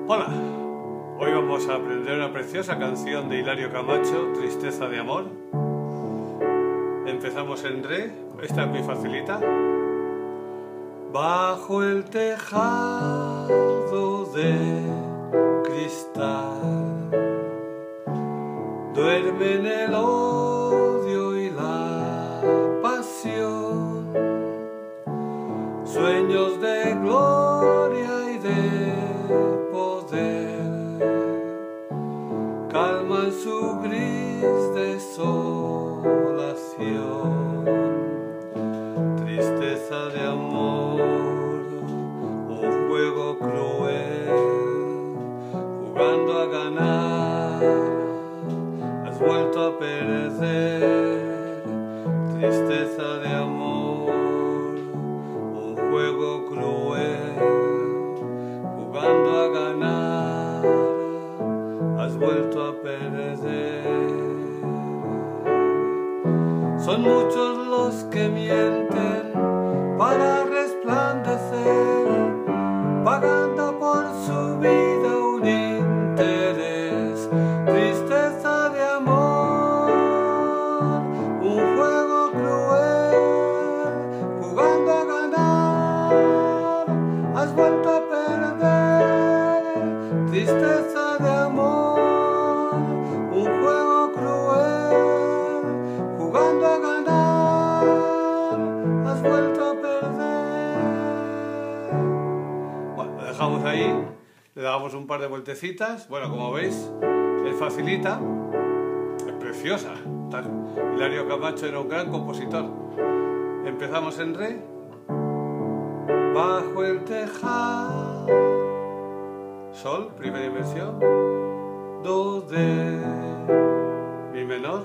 Hola, hoy vamos a aprender una preciosa canción de Hilario Camacho, Tristeza de amor. Empezamos en re, esta es muy facilita. Bajo el tejado de cristal duermen el odio y la pasión, sueños de gloria y de poder, calman su gris desolación. Tristeza de amor, un juego cruel, jugando a ganar, has vuelto a perder. Tristeza de amor, un juego cruel, jugando a ganar, has vuelto a perder. Son muchos los que mienten para resplandecer, pagando por su vida un interés. Tristeza de amor, un juego cruel, jugando a ganar, has vuelto a perder. Tristeza de amor, un juego cruel, jugando a ganar, has vuelto a perder. Bueno, lo dejamos ahí, le damos un par de vueltecitas. Bueno, como veis, es facilita, es preciosa. Hilario Camacho era un gran compositor. Empezamos en re, bajo el tejado, sol, primera inversión, do, de, mi menor,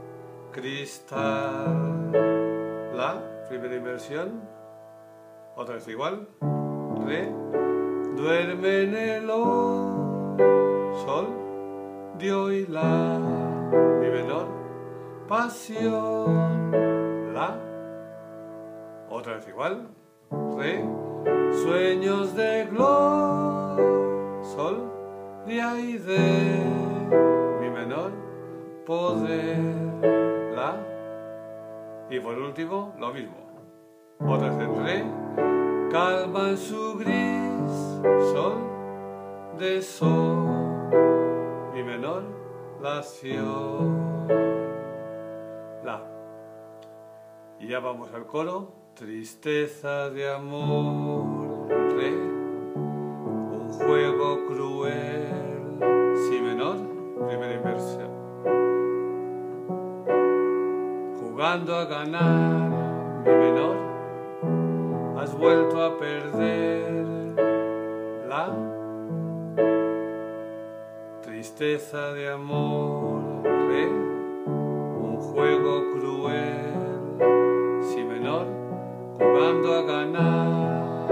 cristal, la, primera inversión, otra vez igual, re, duerme en el o, sol, dio y la, mi menor, pasión, la, otra vez igual, re, sueños de gloria, sol, dia y de, mi menor, poder, la, y por último lo mismo, otra vez en re, calma en su gris, sol, de sol, mi menor, lación, la. Y ya vamos al coro. Tristeza de amor, re, un juego cruel, si menor, primera inversión, jugando a ganar, mi menor, has vuelto a perder, la. Tristeza de amor, re, un juego cruel, si menor, jugando a ganar,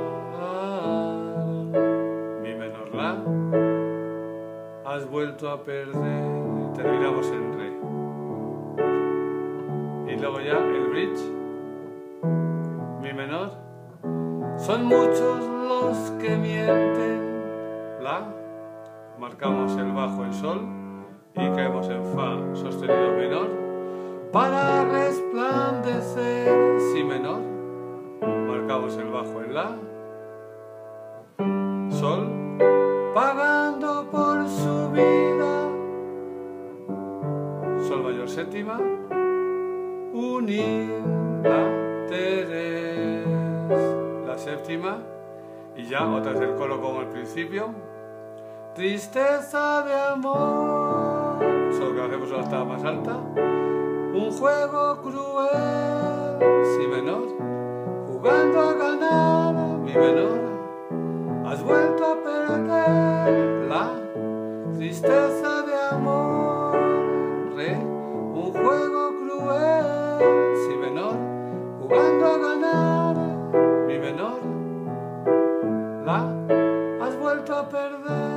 mi menor, la, has vuelto a perder. Terminamos en re. Y luego ya el bridge, mi menor. Son muchos los que mienten, la, marcamos el bajo en sol y caemos en fa sostenido menor, para resplandecer, si menor, marcamos el bajo en la, sol, pagando por su vida, sol mayor séptima, un interés, la séptima, y ya otra vez el coro como al principio. Tristeza de amor, solo que hacemos una octava más alta, un juego cruel, si menor, jugando a ganar, mi menor, has vuelto a perder, la. Tristeza de amor, re, un juego cruel, si menor, jugando a ganar, mi menor, la, has vuelto a perder.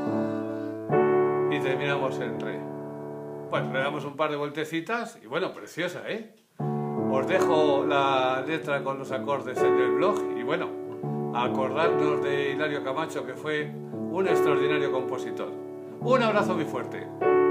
Y terminamos en re. Bueno, le damos un par de vueltecitas y bueno, preciosa, ¿eh? Os dejo la letra con los acordes en el blog y bueno, a acordarnos de Hilario Camacho, que fue un extraordinario compositor. Un abrazo muy fuerte.